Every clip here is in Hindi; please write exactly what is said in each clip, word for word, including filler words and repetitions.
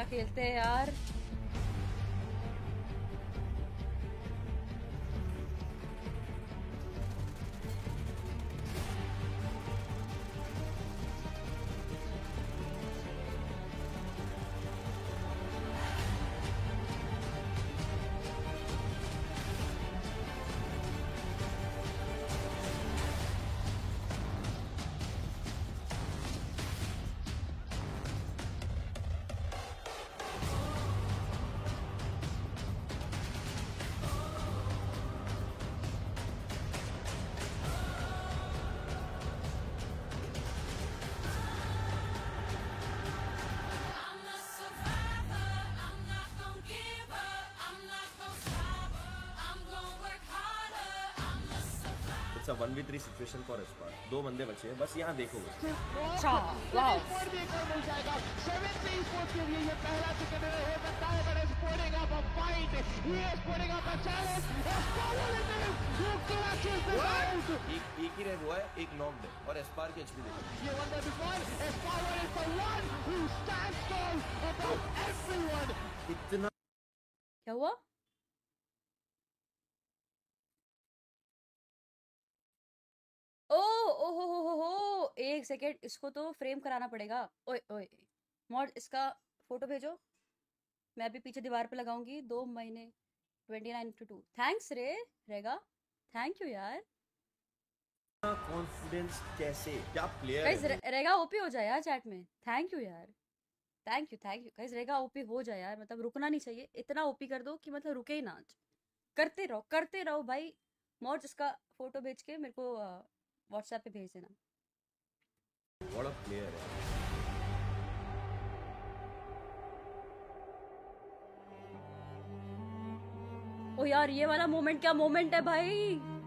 अच्छा खेलते हैं यार। It's a one v three situation for Espa. दो बंदे बचे हैं, बस यहाँ देखो। अच्छा, वाओ। मिल जाएगा सेवेंथ स्पोर्ट्स के लिए ये पहला टिकट हो सकता है, but it's putting up a fight. He is putting up a challenge. Who clashes this out? एक एक ही रह हुआ है, एक नॉक है और एस्पार की एचपी देखो। ये one before Espoir is the one who stands tall above everyone. इतना क्या हुआ? ओ ओ हो हो हो हो एक सेकेंड, इसको तो फ्रेम कराना पड़ेगा। ओए ओए मॉड, इसका फोटो भेजो, मैं भी पीछे दीवार पे लगाऊंगी। दो महीने twenty nine two two. Thanks रे रेगा, थैंक यू यार। कॉन्फिडेंस कैसे, क्या प्लेयर गाइस है। रेगा ओपी हो जाए यार चैट में। थैंक यू यार, thank you thank you guys. रेगा ओपी हो जाए यार, मतलब रुकना नहीं चाहिए, इतना ओपी कर दो कि मतलब रुके ही ना। करते रहो करते रहो भाई। मॉड, इसका फोटो भेज के मेरे को व्हाट्सएप पे भेज देना। व्हाट अ प्लेयर है। ओ यार ये वाला मोमेंट, क्या मोमेंट है भाई।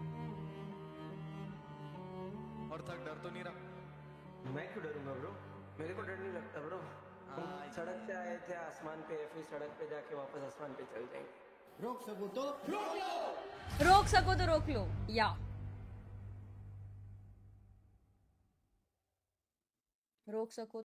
और तक डर तो नहीं रहा? मैं क्यों डरूंगा ब्रो, मेरे को डर नहीं लगता ब्रो। हम सड़क से आए थे आसमान पे, फिर सड़क पे जाके वापस आसमान पे चल जाएंगे। रोक सको तो रोक लो, रोक सको तो रोक लो। या रोक सको